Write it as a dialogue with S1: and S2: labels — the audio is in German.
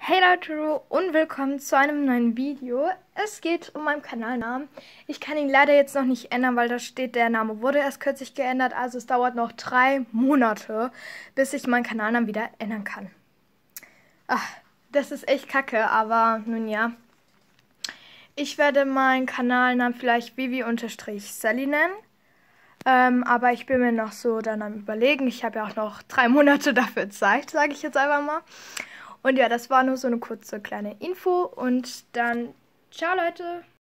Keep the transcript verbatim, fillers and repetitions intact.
S1: Hey Leute und willkommen zu einem neuen Video. Es geht um meinen Kanalnamen. Ich kann ihn leider jetzt noch nicht ändern, weil da steht, der Name wurde erst kürzlich geändert. Also es dauert noch drei Monate, bis ich meinen Kanalnamen wieder ändern kann. Ach, das ist echt kacke, aber nun ja. Ich werde meinen Kanalnamen vielleicht Vivi-Sally nennen. Ähm, aber ich bin mir noch so dann am Überlegen. Ich habe ja auch noch drei Monate dafür Zeit, sage ich jetzt einfach mal. Und ja, das war nur so eine kurze kleine Info und dann ciao Leute!